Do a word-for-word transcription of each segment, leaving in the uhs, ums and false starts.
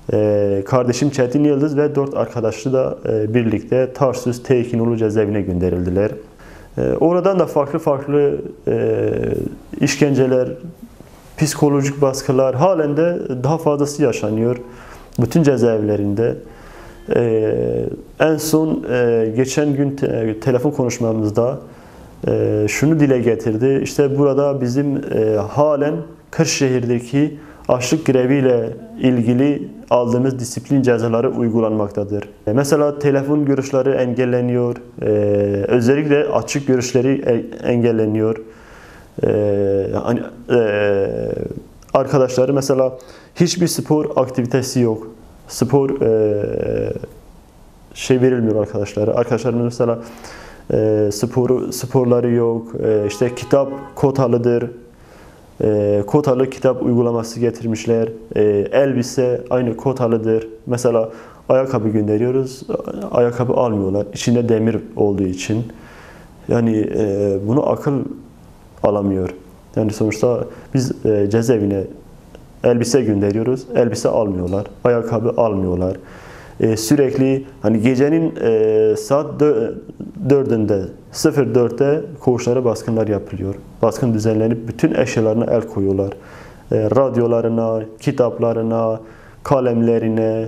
E, kardeşim Çetin Yıldız ve dört arkadaşı da e, birlikte Tarsus Tekinolu cezaevine gönderildiler. E, oradan da farklı farklı e, işkenceler, psikolojik baskılar halen de daha fazlası yaşanıyor bütün cezaevlerinde. Ee, en son e, geçen gün te, telefon konuşmamızda e, şunu dile getirdi. İşte burada bizim e, halen Kırşehir'deki açlık greviyle ilgili aldığımız disiplin cezaları uygulanmaktadır. E, mesela telefon görüşleri engelleniyor. E, özellikle açık görüşleri e, engelleniyor. E, hani, e, arkadaşları mesela hiçbir spor aktivitesi yok. Spor e, şey verilmiyor arkadaşlara. Arkadaşlarımız mesela e, sporu, sporları yok. E, işte kitap kotalıdır. E, kotalı kitap uygulaması getirmişler. E, elbise aynı kotalıdır. Mesela ayakkabı gönderiyoruz. Ayakkabı almıyorlar. İçinde demir olduğu için. Yani e, bunu akıl alamıyor. Yani sonuçta biz e, cezaevine elbise gönderiyoruz. Elbise almıyorlar. Ayakkabı almıyorlar. Ee, sürekli hani gecenin e, saat dördünde sıfır dörtte koğuşlara baskınlar yapılıyor. Baskın düzenlenip bütün eşyalarına el koyuyorlar. E, radyolarına, kitaplarına, kalemlerine,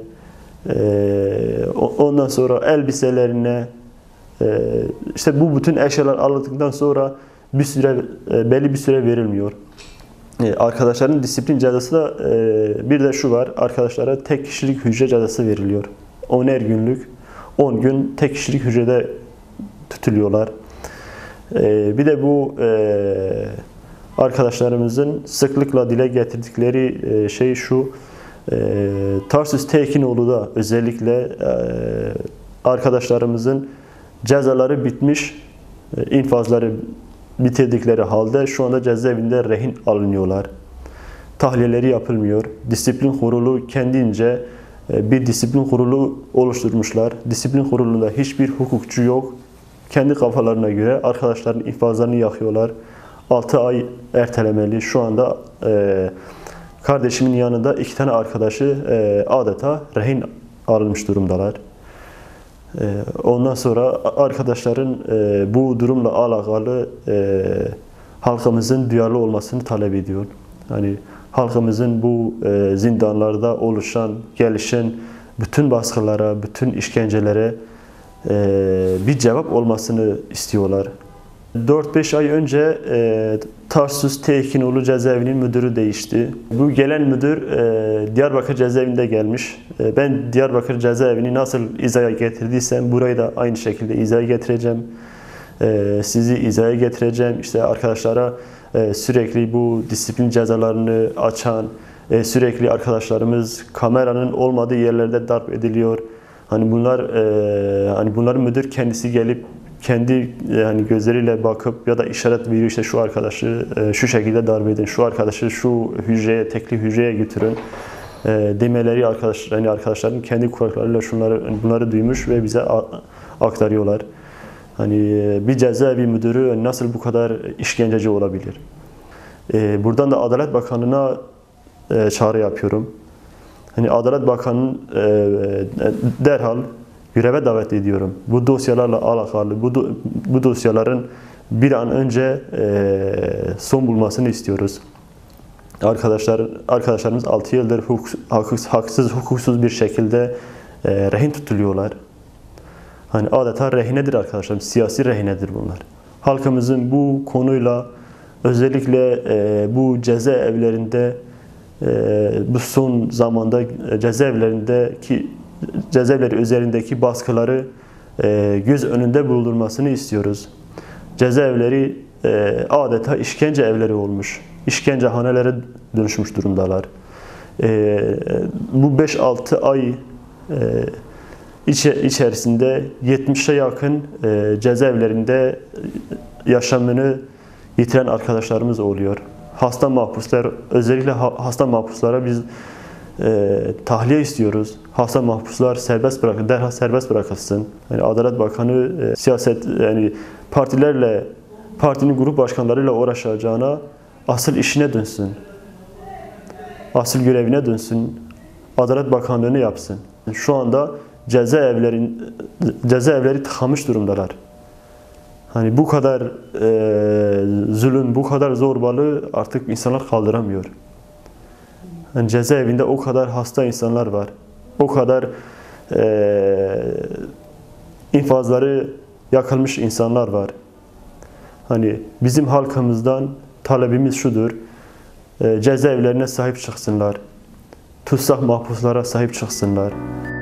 e, ondan sonra elbiselerine, e, işte bu bütün eşyalar alındıktan sonra bir süre e, belli bir süre verilmiyor. Arkadaşların disiplin cezası da bir de şu var. Arkadaşlara tek kişilik hücre cezası veriliyor. oner günlük on gün tek kişilik hücrede tutuluyorlar. Bir de bu arkadaşlarımızın sıklıkla dile getirdikleri şey şu. Tarsus Tekinoğlu'da özellikle arkadaşlarımızın cezaları bitmiş, infazları bitirdikleri halde şu anda cezaevinde rehin alınıyorlar. Tahliyeleri yapılmıyor. Disiplin kurulu kendince bir disiplin kurulu oluşturmuşlar. Disiplin kurulunda hiçbir hukukçu yok. Kendi kafalarına göre arkadaşların infazlarını yakıyorlar. altı ay ertelemeli. Şu anda e, kardeşimin yanında iki tane arkadaşı e, adeta rehin alınmış durumdalar. Ondan sonra arkadaşların bu durumla alakalı halkımızın duyarlı olmasını talep ediyor. Yani halkımızın bu zindanlarda oluşan, gelişen bütün baskılara, bütün işkencelere bir cevap olmasını istiyorlar. dört beş ay önce e, Tarsus Tekinoğlu cezaevinin müdürü değişti. Bu gelen müdür e, Diyarbakır cezaevinde gelmiş. E, ben Diyarbakır cezaevini nasıl izaya getirdiysem burayı da aynı şekilde izaya getireceğim. E, sizi izaya getireceğim. İşte arkadaşlara e, sürekli bu disiplin cezalarını açan, e, sürekli arkadaşlarımız kameranın olmadığı yerlerde darp ediliyor. Hani bunlar, e, hani bunların müdür kendisi gelip kendi yani gözleriyle bakıp ya da işaret veriyor, işte şu arkadaşı şu şekilde darp edin, şu arkadaşı şu hücreye, tekli hücreye götürün demeleri arkadaş, yani arkadaşların kendi kulaklarıyla şunları bunları duymuş ve bize aktarıyorlar. Hani bir cezaevi müdürü nasıl bu kadar işkenceci olabilir? Buradan da Adalet Bakanı'na çağrı yapıyorum. Hani Adalet Bakanı'nın derhal göreve davet ediyorum. Bu dosyalarla alakalı, bu, do, bu dosyaların bir an önce e, son bulmasını istiyoruz. Arkadaşlar, arkadaşlarımız altı yıldır hukuk, haksız, haksız, hukuksuz bir şekilde e, rehin tutuluyorlar. Hani adeta rehinedir arkadaşlar, siyasi rehinedir bunlar. Halkımızın bu konuyla özellikle e, bu cezaevlerinde, e, bu son zamanda cezaevlerindeki cezaevleri üzerindeki baskıları e, göz önünde bulundurmasını istiyoruz. Cezaevleri e, adeta işkence evleri olmuş. İşkencehanelere dönüşmüş durumdalar. E, bu beş altı ay e, içe, içerisinde yetmişe yakın e, cezaevlerinde yaşamını yitiren arkadaşlarımız oluyor. Hasta mahpuslar, özellikle hasta mahpuslara biz E, tahliye istiyoruz. Hasta mahpuslar serbest bırak, derhal serbest bırakılsın. Yani Adalet Bakanı e, siyaset yani partilerle, partinin grup başkanlarıyla uğraşacağına asıl işine dönsün. Asıl görevine dönsün. Adalet Bakanlığı'nı yapsın. Şu anda cezaevlerin cezaevleri tıkamış durumdalar. Hani bu kadar e, zulüm, bu kadar zorbalığı artık insanlar kaldıramıyor. Yani cezaevinde o kadar hasta insanlar var. O kadar e, infazları yakılmış insanlar var. Hani bizim halkımızdan talebimiz şudur. E, cezaevlerine sahip çıksınlar. Tutsak mahpuslara sahip çıksınlar.